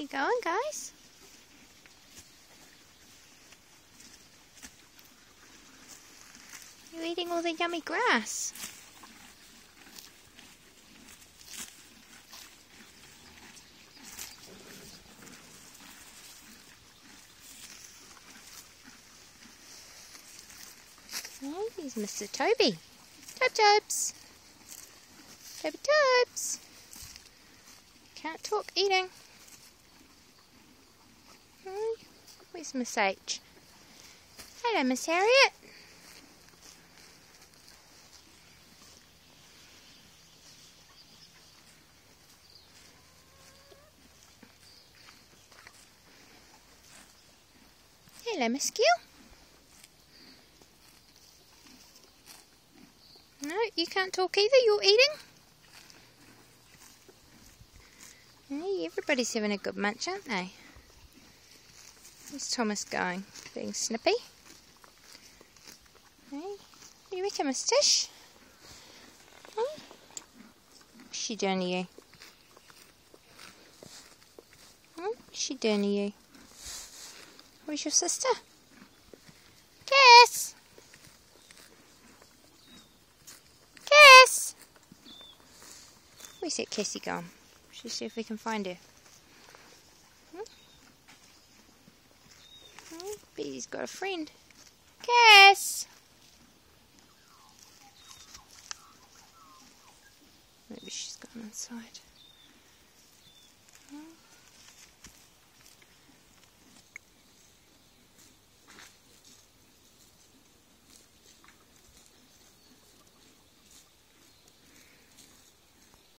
you going, guys? You're eating all the yummy grass. Oh, here's Mr. Toby. Tobes. Toby Tobes. Can't talk eating. Where's Miss H? Hello, Miss Harriet. Hello, Miss Gill. No, you can't talk either. You're eating. Hey, everybody's having a good munch, aren't they? Where's Thomas going? Being snippy. Hey, what do you reckon, Miss Tish? What's she doing to you? What's she doing to you? Where's your sister? Cass! Cass! Where's that Cassie gone? Let's see if we can find her. Bet he's got a friend. Cass! Maybe she's gone inside.